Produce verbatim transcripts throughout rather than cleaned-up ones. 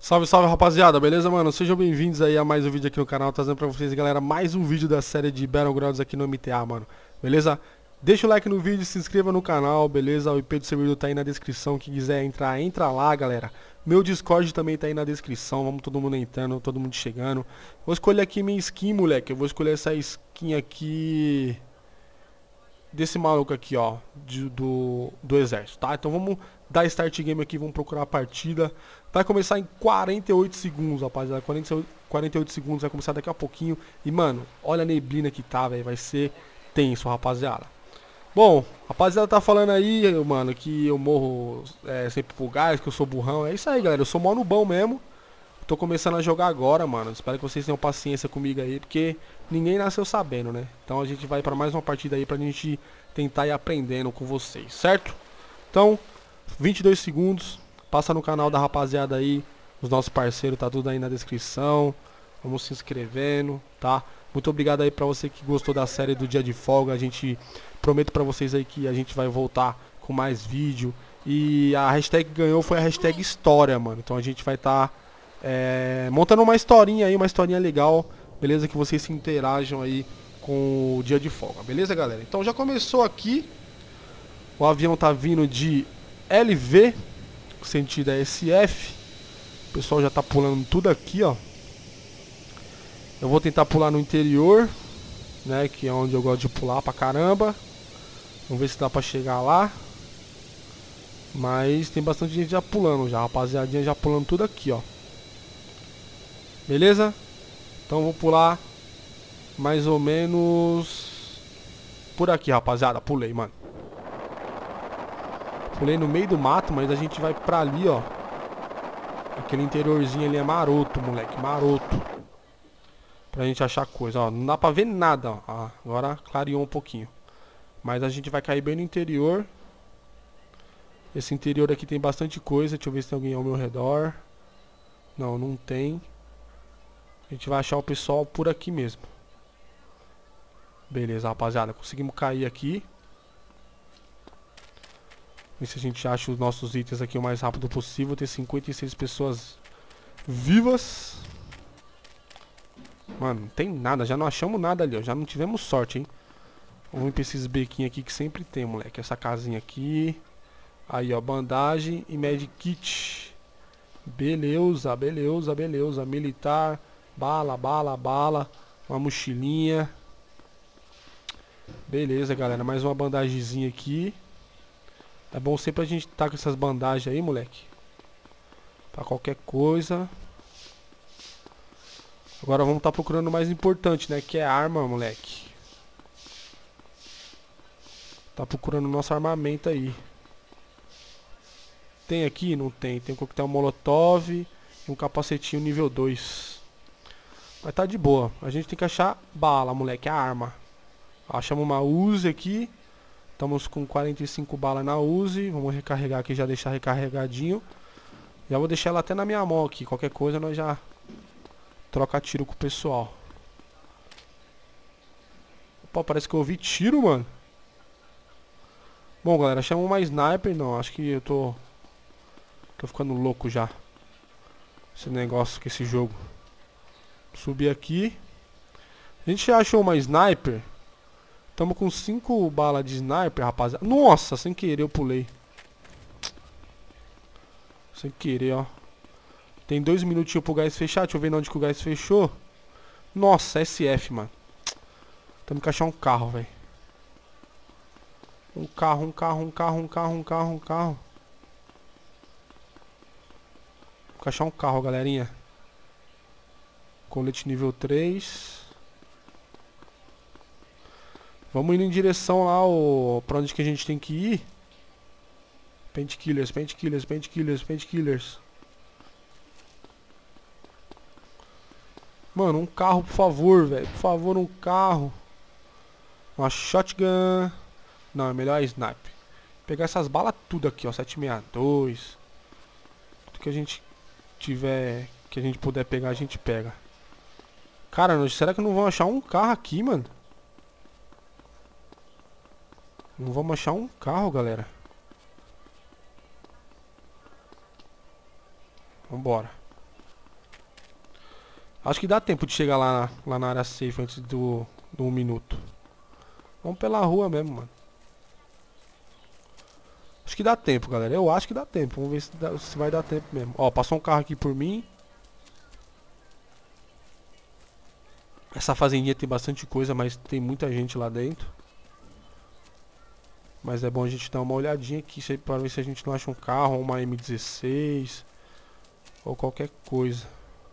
Salve, salve, rapaziada, beleza, mano? Sejam bem-vindos aí a mais um vídeo aqui no canal, trazendo pra vocês, galera, mais um vídeo da série de Battlegrounds aqui no M T A, mano, beleza? Deixa o like no vídeo, se inscreva no canal, beleza? O I P do servidor tá aí na descrição, quem quiser entrar, entra lá, galera. Meu Discord também tá aí na descrição, vamos todo mundo entrando, todo mundo chegando. Vou escolher aqui minha skin, moleque, eu vou escolher essa skin aqui... desse maluco aqui, ó, de, do, do exército, tá? Então vamos dar start game aqui, vamos procurar a partida. Vai começar em quarenta e oito segundos, rapaziada. quarenta e oito segundos, vai começar daqui a pouquinho. E, mano, olha a neblina que tá, velho. Vai ser tenso, rapaziada. Bom, rapaziada tá falando aí, mano, que eu morro é, sempre pro gás, que eu sou burrão. É isso aí, galera. Eu sou mó nubão mesmo. Tô começando a jogar agora, mano. Espero que vocês tenham paciência comigo aí, porque ninguém nasceu sabendo, né? Então a gente vai pra mais uma partida aí pra gente tentar ir aprendendo com vocês, certo? Então, vinte e dois segundos. Passa no canal da rapaziada aí. Os nossos parceiros, tá tudo aí na descrição. Vamos se inscrevendo, tá? Muito obrigado aí pra você que gostou da série do Dia de Folga. A gente prometo pra vocês aí que a gente vai voltar com mais vídeo. E a hashtag que ganhou foi a hashtag História, mano. Então a gente vai estar... Tá É, montando uma historinha aí, uma historinha legal, beleza? Que vocês se interajam aí com o dia de folga, beleza, galera? Então já começou aqui. O avião tá vindo de L V, sentido é S F. O pessoal já tá pulando tudo aqui, ó. Eu vou tentar pular no interior, né? Que é onde eu gosto de pular pra caramba. Vamos ver se dá pra chegar lá. Mas tem bastante gente já pulando já, rapaziadinha já pulando tudo aqui, ó. Beleza? Então vou pular mais ou menos por aqui, rapaziada. Pulei, mano. Pulei no meio do mato, mas a gente vai pra ali, ó. Aquele interiorzinho ali é maroto, moleque. Maroto. Pra gente achar coisa, ó. Não dá pra ver nada, ó. Ah, agora clareou um pouquinho. Mas a gente vai cair bem no interior. Esse interior aqui tem bastante coisa. Deixa eu ver se tem alguém ao meu redor. Não, não tem. A gente vai achar o pessoal por aqui mesmo. Beleza, rapaziada. Conseguimos cair aqui. Ver se a gente acha os nossos itens aqui o mais rápido possível. Tem cinquenta e seis pessoas vivas. Mano, não tem nada. Já não achamos nada ali, ó. Já não tivemos sorte, hein. Vamos pra esses bequinhos aqui que sempre tem, moleque. Essa casinha aqui. Aí, ó. Bandagem e medkit. Beleza, beleza, beleza. Militar. Bala, bala, bala. Uma mochilinha. Beleza, galera. Mais uma bandagemzinha aqui. É bom sempre a gente tá com essas bandagens aí, moleque. Pra qualquer coisa. Agora vamos tá procurando o mais importante, né? Que é arma, moleque. Tá procurando o nosso armamento aí. Tem aqui? Não tem. Tem um coquetel molotov e um capacetinho nível dois. Mas tá de boa. A gente tem que achar bala, moleque. A arma. Achamos uma Uzi aqui. Estamos com quarenta e cinco balas na Uzi. Vamos recarregar aqui, já deixar recarregadinho. Já vou deixar ela até na minha mão aqui. Qualquer coisa nós já troca tiro com o pessoal. Opa, parece que eu ouvi tiro, mano. Bom, galera, chama uma sniper. Não, acho que eu tô... Tô ficando louco já. Esse negócio com esse jogo. Subir aqui. A gente já achou uma sniper. Tamo com cinco balas de sniper, rapaziada. Nossa, sem querer eu pulei. Sem querer, ó. Tem dois minutinhos pro gás fechar. Deixa eu ver onde que o gás fechou. Nossa, S F, mano. Temos que achar um carro, velho. Um carro, um carro, um carro, um carro, um carro, um carro. Temos que achar um carro, galerinha. Colete nível três. Vamos indo em direção lá, ó, pra onde que a gente tem que ir. Painkillers, painkillers, painkillers, painkillers. Mano, um carro, por favor, velho. Por favor, um carro. Uma shotgun. Não, é melhor a sniper. Pegar essas balas tudo aqui, ó. sete sessenta e dois. Tudo que a gente tiver, que a gente puder pegar, a gente pega. Cara, será que não vão achar um carro aqui, mano? Não vamos achar um carro, galera. Vambora. Acho que dá tempo de chegar lá, lá na área safe antes do, do um minuto. Vamos pela rua mesmo, mano. Acho que dá tempo, galera. Eu acho que dá tempo. Vamos ver se, dá, se vai dar tempo mesmo. Ó, passou um carro aqui por mim. Essa fazendinha tem bastante coisa, mas tem muita gente lá dentro. Mas é bom a gente dar uma olhadinha aqui para ver se a gente não acha um carro, uma M dezesseis ou qualquer coisa.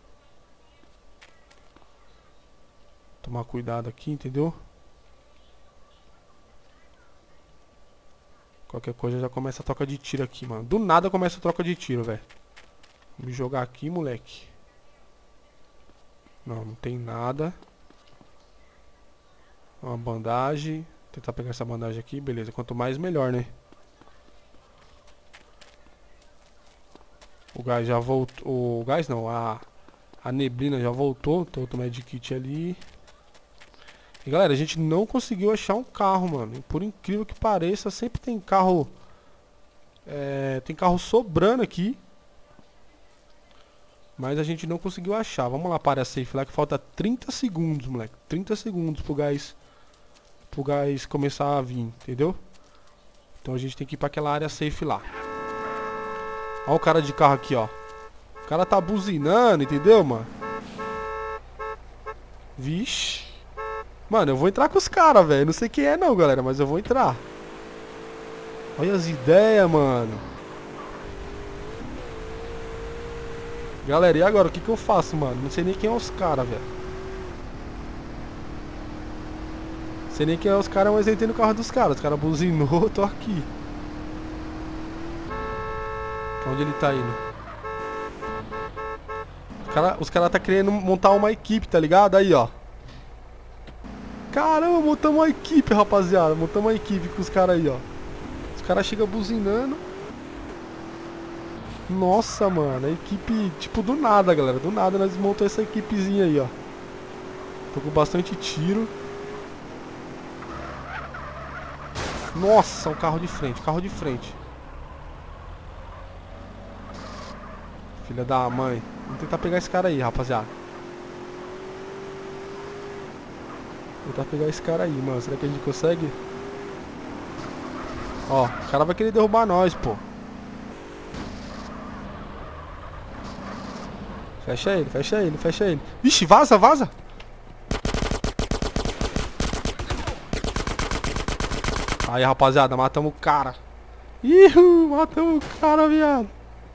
Tomar cuidado aqui, entendeu? Qualquer coisa já começa a troca de tiro aqui, mano. Do nada começa a troca de tiro, velho. Vou me jogar aqui, moleque. Não, não tem nada. Uma bandagem. Tentar pegar essa bandagem aqui, beleza. Quanto mais, melhor, né? O gás já voltou. O gás não, a, a neblina já voltou. Tem outro medkit ali. E galera, a gente não conseguiu achar um carro, mano. E por incrível que pareça, sempre tem carro. É, tem carro sobrando aqui. Mas a gente não conseguiu achar. Vamos lá para a safe lá que falta trinta segundos, moleque. trinta segundos pro gás. Pro gás começar a vir, entendeu? Então a gente tem que ir pra aquela área safe lá. Olha o cara de carro aqui, ó. O cara tá buzinando, entendeu, mano? Vixe. Mano, eu vou entrar com os caras, velho. Não sei quem é não, galera, mas eu vou entrar. Olha as ideias, mano. Galera, e agora? O que que eu faço, mano? Não sei nem quem é os caras, velho. Não sei nem quem é os caras, mas eu entrei no carro dos caras. Os caras buzinou, eu tô aqui. Pra onde ele tá indo? Os caras os cara tá querendo montar uma equipe, tá ligado? Aí, ó. Caramba, montamos uma equipe, rapaziada. Montamos uma equipe com os caras aí, ó. Os caras chegam buzinando. Nossa, mano. A equipe, tipo, do nada, galera. Do nada nós montamos essa equipezinha aí, ó. Tô com bastante tiro. Nossa, um carro de frente, carro de frente. Filha da mãe. Vamos tentar pegar esse cara aí, rapaziada. Vou tentar pegar esse cara aí, mano. Será que a gente consegue? Ó, o cara vai querer derrubar nós, pô. Fecha ele, fecha ele, fecha ele. Vixe, vaza, vaza. Aí, rapaziada, matamos o cara. Ih, matamos o cara, viado.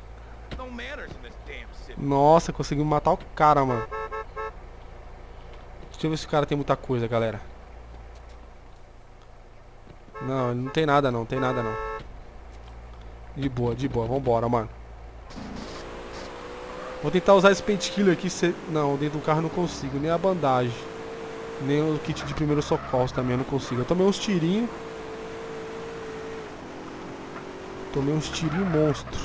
Nossa, conseguimos matar o cara, mano. Deixa eu ver se o cara tem muita coisa, galera. Não, ele não tem nada não, tem nada não. De boa, de boa, vambora, mano. Vou tentar usar esse painkiller aqui. Se... Não, dentro do carro eu não consigo. Nem a bandagem. Nem o kit de primeiro socorro também eu não consigo. Eu tomei uns tirinhos. Tomei uns tirinhos monstros.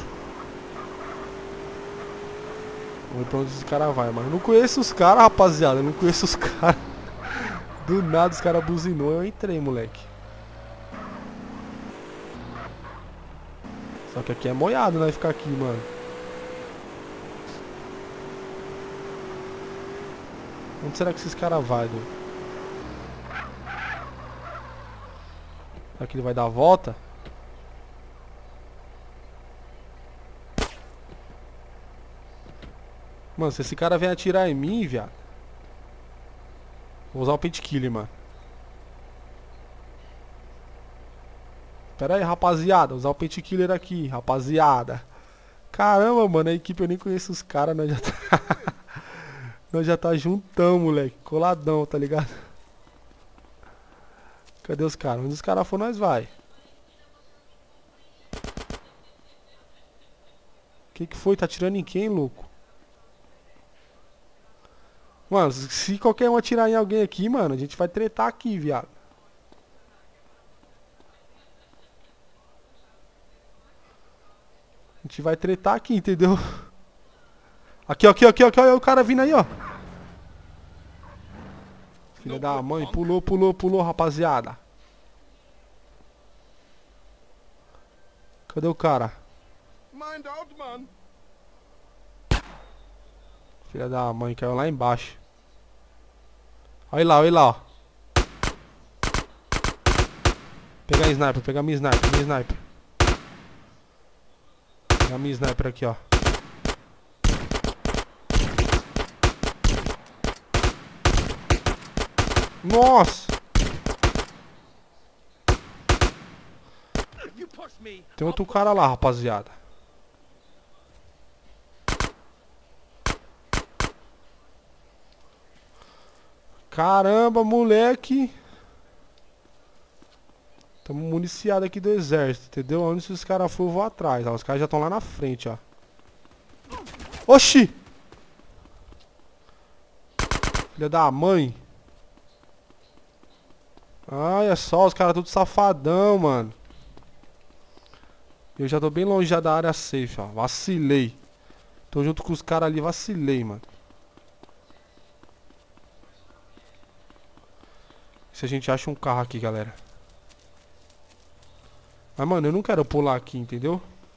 Vamos ver pra onde esse cara vai, mano. Eu não conheço os caras, rapaziada. Eu não conheço os caras. Do nada os caras buzinou. Eu entrei, moleque. Só que aqui é moiado, né? Ficar aqui, mano. Onde será que esses caras vão, doido? Será que ele vai dar a volta? Mano, se esse cara vem atirar em mim, viado. Vou usar o painkiller, mano. Pera aí, rapaziada. Usar o painkiller aqui, rapaziada. Caramba, mano. A equipe eu nem conheço os caras. Nós já tá... nós já tá juntão, moleque. Coladão, tá ligado? Cadê os caras? Onde os caras for, nós vai. Que que foi? Tá atirando em quem, louco? Mano, se qualquer um atirar em alguém aqui, mano, a gente vai tretar aqui, viado. A gente vai tretar aqui, entendeu? Aqui, aqui, aqui, aqui, olha o cara vindo aí, ó. Filha da mãe, pulou, pulou, pulou, rapaziada. Cadê o cara? Filha da mãe, caiu lá embaixo. Olha lá, olha lá, ó. Pegar a sniper, pegar minha sniper, minha sniper. Pegar minha sniper aqui, ó. Nossa! Tem outro cara lá, rapaziada. Caramba, moleque. Tamo municiado aqui do exército, entendeu? Onde esses caras for, eu vou atrás. Ó, os caras já estão lá na frente, ó. Oxi! Filha da mãe. Olha só, os caras tudo safadão, mano. Eu já tô bem longe já da área safe, ó. Vacilei. Tô junto com os caras ali, vacilei, mano. Se a gente acha um carro aqui, galera. Mas, mano, eu não quero pular aqui, entendeu?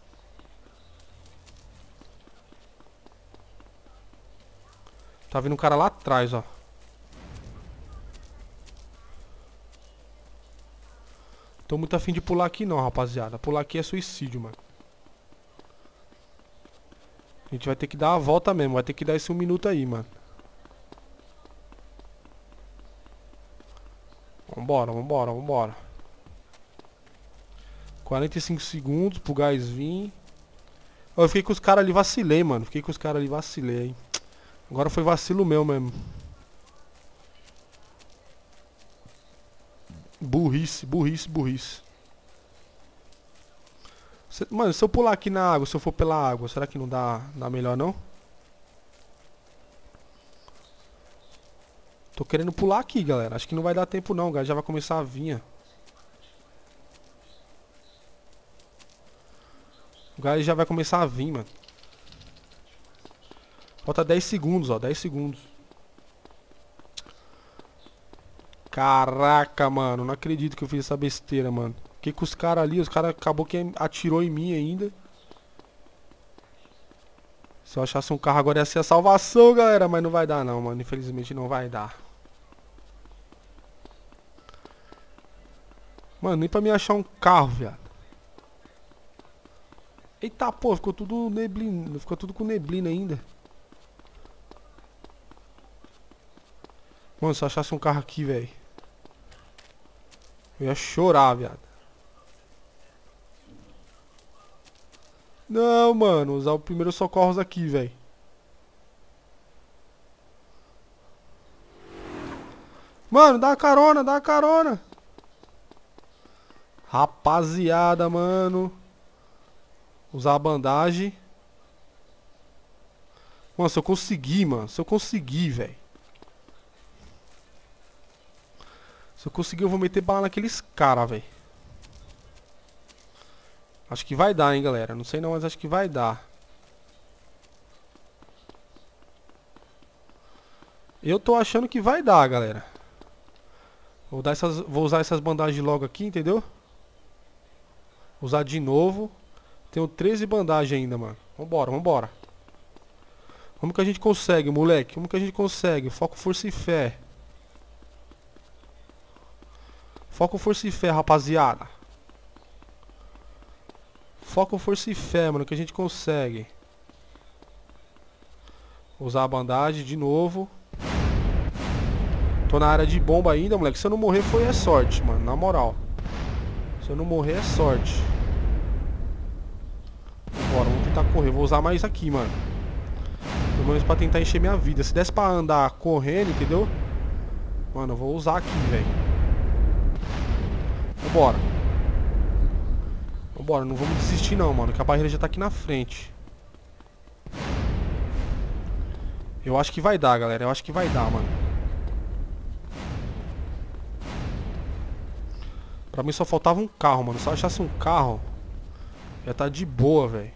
Tá vindo um cara lá atrás, ó. Tô muito afim de pular aqui não, rapaziada. Pular aqui é suicídio, mano. A gente vai ter que dar a volta mesmo. Vai ter que dar esse um minuto aí, mano. Vambora, vambora, vambora. quarenta e cinco segundos pro gás vir. Eu fiquei com os caras ali, vacilei, mano. Fiquei com os caras ali, vacilei, hein. Agora foi vacilo meu mesmo. Burrice, burrice, burrice. Se, mano, se eu pular aqui na água, se eu for pela água, será que não dá, dá melhor não? Tô querendo pular aqui, galera. Acho que não vai dar tempo não, galera. Já vai começar a vir. O gás já vai começar a vir, mano. Falta dez segundos, ó. dez segundos. Caraca, mano. Não acredito que eu fiz essa besteira, mano. Fiquei com os caras ali. Os caras acabou que atirou em mim ainda. Se eu achasse um carro agora ia ser a salvação, galera. Mas não vai dar não, mano. Infelizmente não vai dar. Mano, nem pra me achar um carro, viado. Eita, pô. Ficou tudo neblina. Ficou tudo com neblina ainda. Mano, se eu achasse um carro aqui, velho. Eu ia chorar, viado. Não, mano. Usar o primeiro socorros aqui, velho. Mano, dá uma carona, dá uma carona. Rapaziada, mano. Usar a bandagem. Mano, se eu conseguir, mano. Se eu conseguir, velho. Se eu conseguir, eu vou meter bala naqueles caras, velho. Acho que vai dar, hein, galera. Não sei não, mas acho que vai dar. Eu tô achando que vai dar, galera. Vou, dar essas, vou usar essas bandagens logo aqui, entendeu? Usar de novo. Tenho treze bandagens ainda, mano. Vambora, vambora. Como que a gente consegue, moleque? Como que a gente consegue? Foco, força e fé. Foco, força e fé, rapaziada. Foco, força e fé, mano, que a gente consegue. Usar a bandagem de novo. Tô na área de bomba ainda, moleque. Se eu não morrer, foi é sorte, mano. Na moral. Se eu não morrer, é sorte. Bora, vamos tentar correr. Vou usar mais aqui, mano. Pelo menos pra tentar encher minha vida. Se desse pra andar correndo, entendeu? Mano, eu vou usar aqui, velho. Vambora. Vambora, não vamos desistir não, mano. Que a barreira já tá aqui na frente. Eu acho que vai dar, galera. Eu acho que vai dar, mano. Pra mim só faltava um carro, mano. Se eu achasse um carro, já tá de boa, velho.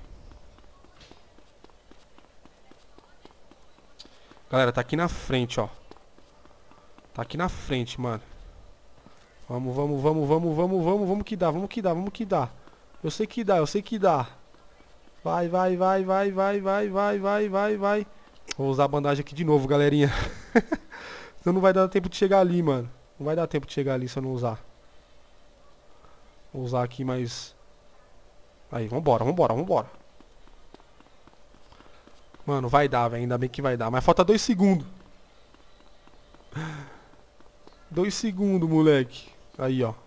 Galera, tá aqui na frente, ó. Tá aqui na frente, mano. Vamos, vamos, vamos, vamos, vamos, vamos, vamos que dá, vamos que dá, vamos que dá. Eu sei que dá, eu sei que dá. Vai, vai, vai, vai, vai, vai, vai, vai, vai, vai. Vou usar a bandagem aqui de novo, galerinha. Senão não vai dar tempo de chegar ali, mano. Não vai dar tempo de chegar ali se eu não usar. Vou usar aqui mais... Aí, vambora, vambora, vambora. Mano, vai dar, velho. Ainda bem que vai dar. Mas falta dois segundos. Dois segundos, moleque. Aí, ó.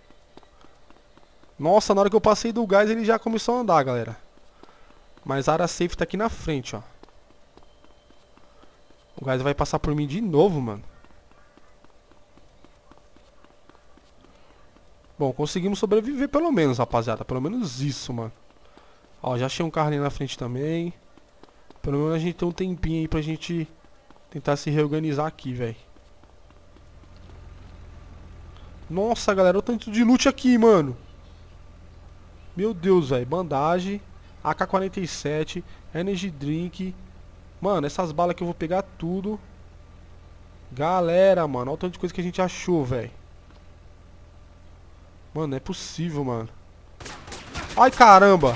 Nossa, na hora que eu passei do gás, ele já começou a andar, galera. Mas a área safe tá aqui na frente, ó. O gás vai passar por mim de novo, mano. Bom, conseguimos sobreviver pelo menos, rapaziada. Pelo menos isso, mano. Ó, já achei um carro ali na frente também. Pelo menos a gente tem um tempinho aí pra gente tentar se reorganizar aqui, velho. Nossa, galera, olha o tanto de loot aqui, mano. Meu Deus, velho. Bandagem, A K quarenta e sete, Energy Drink. Mano, essas balas que eu vou pegar tudo. Galera, mano, olha o tanto de coisa que a gente achou, velho. Mano, não é possível, mano. Ai, caramba.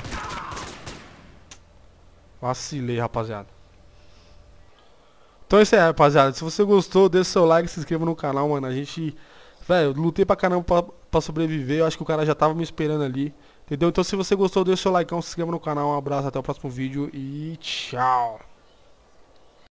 Vacilei, rapaziada. Então é isso aí, rapaziada. Se você gostou, deixa o seu like, se inscreva no canal, mano. A gente... Velho, lutei pra caramba pra, pra sobreviver. Eu acho que o cara já tava me esperando ali. Entendeu? Então se você gostou, deixa o seu like, se inscreva no canal. Um abraço, até o próximo vídeo e tchau.